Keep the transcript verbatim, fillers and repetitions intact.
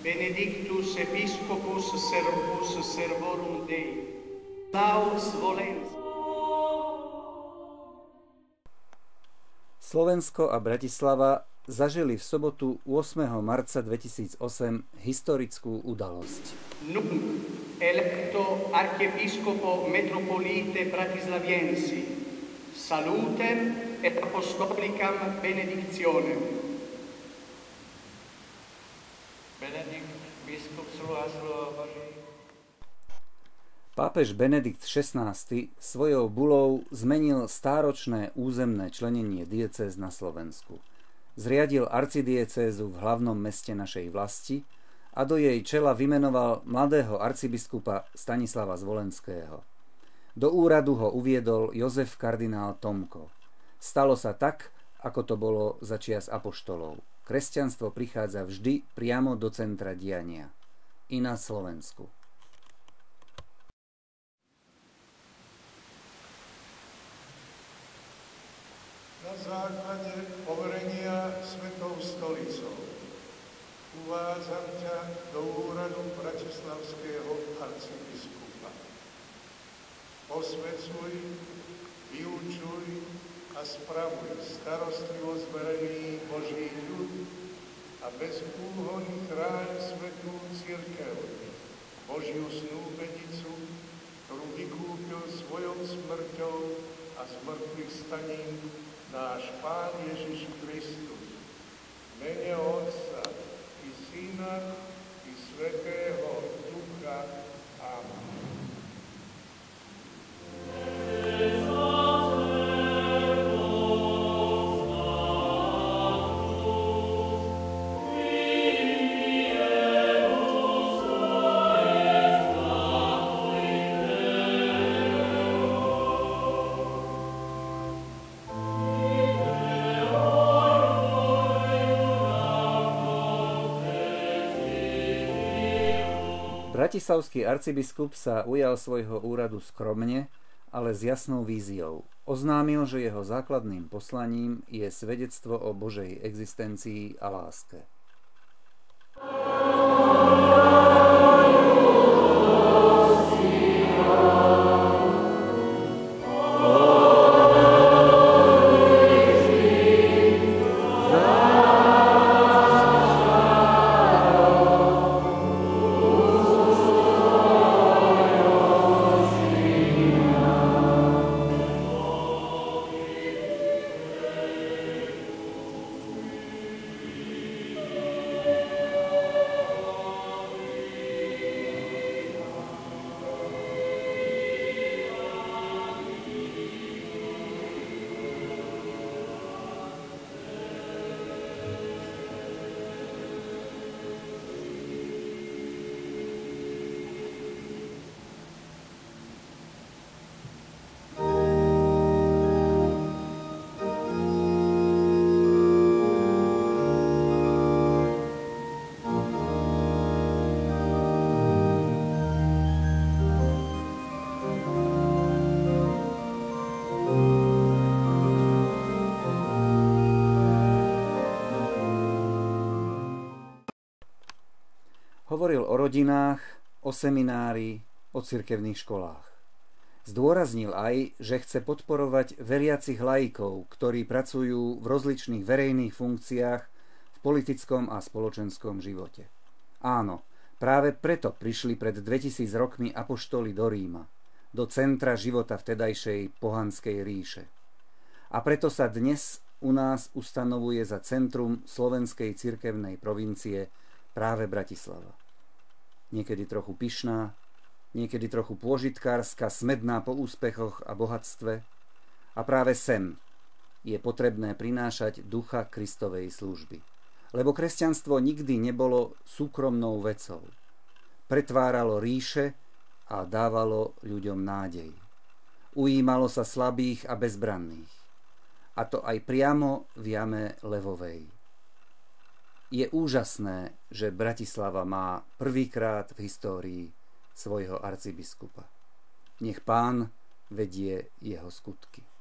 Benedictus Episcopus Servus Servorum Dei. Laus volens. Slovensko a Bratislava zažili v sobotu ôsmeho marca dvetisícosem historickú udalosť. Nunc electo archiepiscopo metropolite Bratislaviensi, salutem et apostolicam benedictionem. Benedikt, biskup László Boží. Pápež Benedikt šestnásty svojou bulou zmenil stáročné územné členenie diecéz na Slovensku. Zriadil arcidiecézu v hlavnom meste našej vlasti a do jej čela vymenoval mladého arcibiskupa Stanislava Zvolenského. Do úradu ho uviedol Jozef kardinál Tomko. Stalo sa tak, ako to bolo za čias apoštolov. Kresťanstvo prichádza vždy priamo do centra diania. I na Slovensku. Na základe poverenia Svetou stolicou uvádzam ťa do úradu bratislavského arcibiskupa. Posväcuj, vyučuj a spravuj starostlivo zverený Boží ľud a bez úhony chráň svätú cirkev, Božiu snúbenicu, ktorú vykúpil svojou smrťou a zmrtvých staním náš Pán Ježiš Kristus. V mene Otca i Syna i Svätého Ducha. Amen. Bratislavský arcibiskup sa ujal svojho úradu skromne, ale s jasnou víziou. Oznámil, že jeho základným poslaním je svedectvo o Božej existencii a láske. Hovoril o rodinách, o seminári, o cirkevných školách. Zdôraznil aj, že chce podporovať veriacich laikov, ktorí pracujú v rozličných verejných funkciách v politickom a spoločenskom živote. Áno, práve preto prišli pred dvetisíc rokmi apoštoli do Ríma, do centra života vtedajšej pohanskej ríše. A preto sa dnes u nás ustanovuje za centrum slovenskej cirkevnej provincie práve Bratislava. Niekedy trochu pyšná, niekedy trochu pôžitkárska, smedná po úspechoch a bohatstve. A práve sem je potrebné prinášať ducha Kristovej služby. Lebo kresťanstvo nikdy nebolo súkromnou vecou. Pretváralo ríše a dávalo ľuďom nádej. Ujímalo sa slabých a bezbranných. A to aj priamo v jame levovej. Je úžasné, že Bratislava má prvýkrát v histórii svojho arcibiskupa. Nech Pán vedie jeho skutky.